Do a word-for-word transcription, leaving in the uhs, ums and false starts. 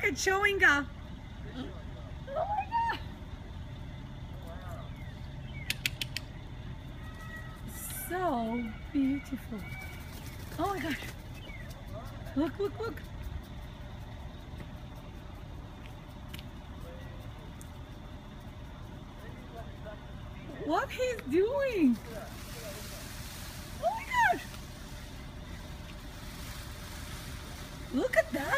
it's showing a... Oh my God. So beautiful. Oh my gosh. Look, look, look. What he's doing. Oh my gosh. Look at that.